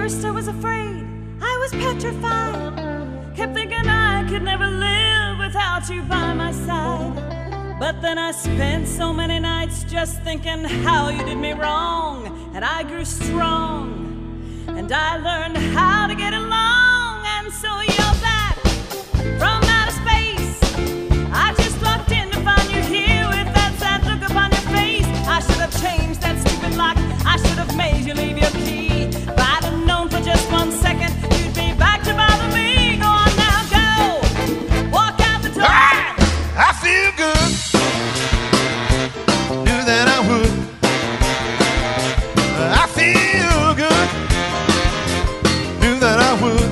first I was afraid, I was petrified. Kept thinking I could never live without you by my side. But then I spent so many nights just thinking how you did me wrong. And I grew strong, and I learned how to get along. And so you're back from outer space. I just walked in to find you here with that sad look upon your face. I should have changed that stupid lock. I should have made you leave your key. If I'd have known for just 1 second you'd be back to bother me. Go on now, go. Walk out the door. I feel good. Knew that I would. I feel good. Knew that I would.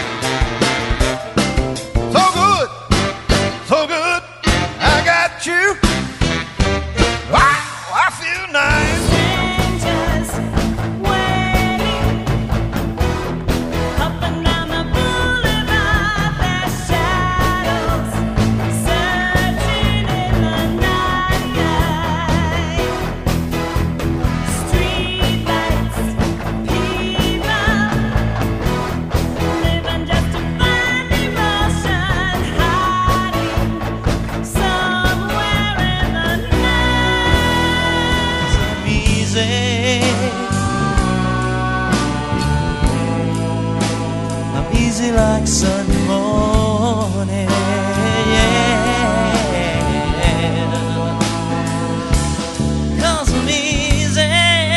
So good. So good. I got you. Wow, I feel nice. Strangers waiting up and down the boulevard. Their shadows searching in the night. Street lights, people living just to find emotion, hiding somewhere in the night. I'm easy. I'm easy like Sunday morning. Yeah. 'Cause I'm easy.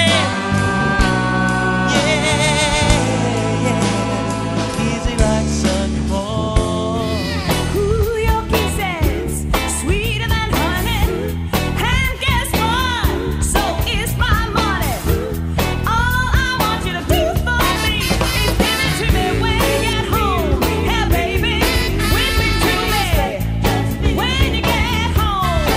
Yeah. Easy like Sunday morning. Ooh, your kisses, sweeter than honey. And guess what? So is my money. All I want you to do for me is give it to me when you get home. Hey, baby, whip it to me when you get home.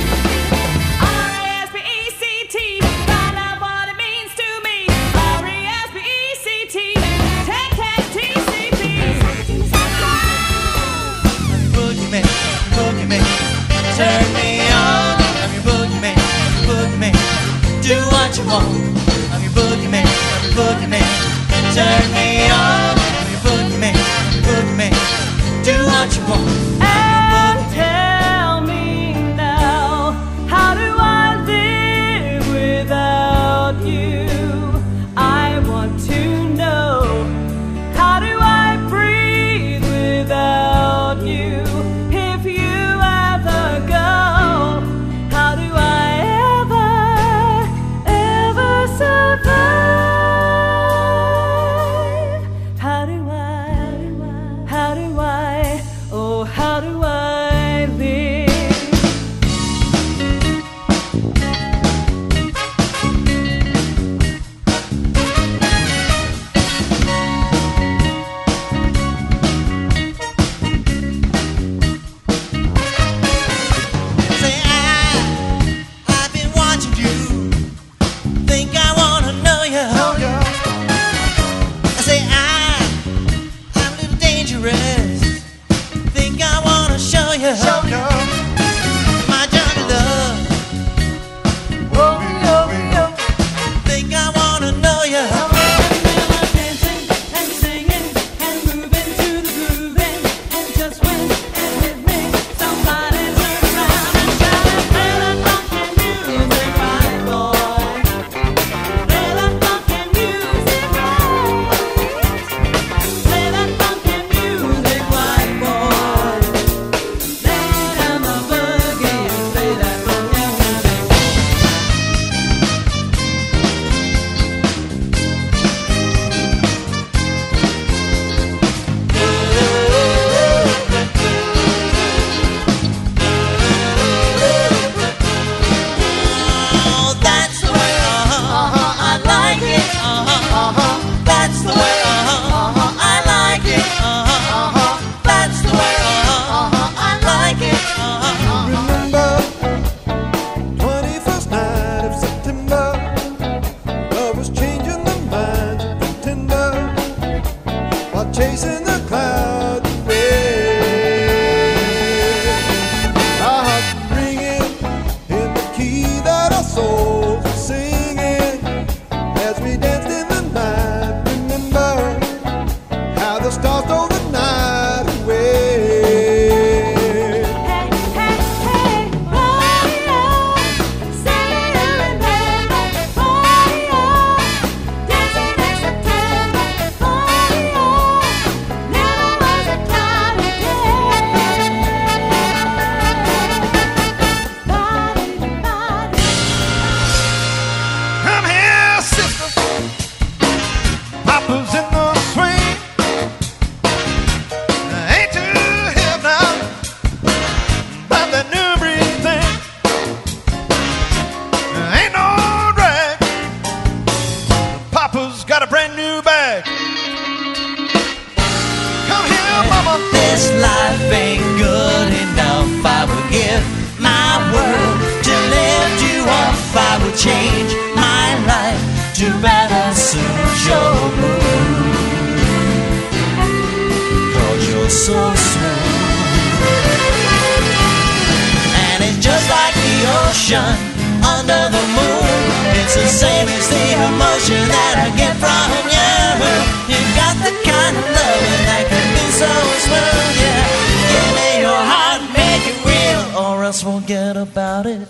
R-E-S-P-E-C-T, find out what it means to me. R-E-S-P-E-C-T, T-T-T-C-P. Boogeyman, boogeyman, turn me on. I'm your boogeyman, boogeyman, do what you want. I'm your boogeyman, boogeyman, turn me on. I'm your boogeyman, boogeyman, do what you want. And tell me now, how do I live without you? I want to know, how do I breathe without you? If you ever go, how do I ever survive? will change my life to better suit your mood. 'Cause you're so smooth. And it's just like the ocean under the moon. It's the same as the emotion that I get from you. You got the kind of loving that can be so smooth, yeah. Give me your heart, make it real, or else forget about it.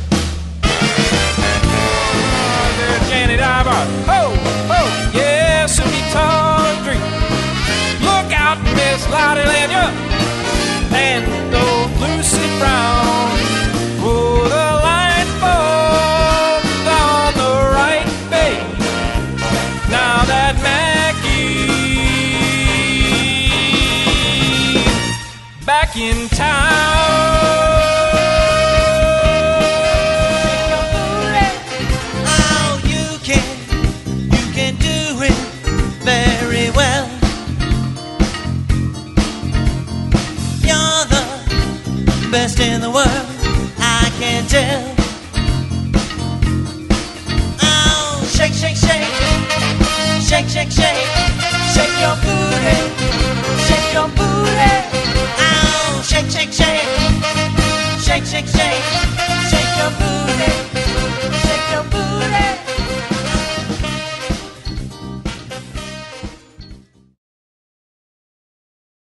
Janet Ivar, ho, ho, yeah, sweet tall dream. Look out, Miss Lottie Lanya, and those Lucy Brown. Oh, the light falls on the right bay. Now that Mackie's back in town. Very well. You're the best in the world, I can tell. Oh, shake, shake, shake, shake, shake, shake, shake your booty, shake your booty. Oh, shake, shake, shake, shake, shake, shake, shake your booty.